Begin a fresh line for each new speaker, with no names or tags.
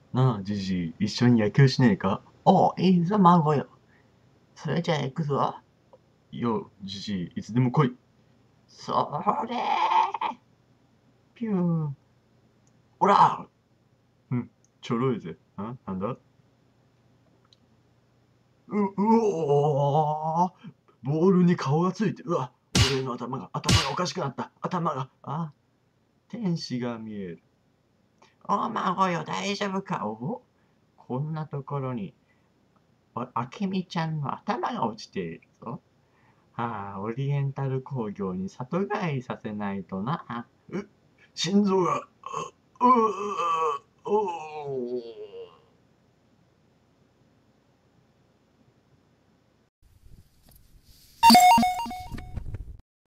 なあ、じじい、一緒に野球しねえか？
おう、いいぞ、孫よ。それじゃあ行くぞ。
よ、じじい、いつでも来い。
それピューン。おら
うん、ちょろいぜ。なんだ？うおー、ボールに顔がついて、うわ、俺の頭がおかしくなった。天使が見える。
お孫よ、大丈夫か？こんなところに、あけみちゃんの頭が落ちているぞ。オリエンタル工業に里帰りさせないとな。
心臓が、ううおー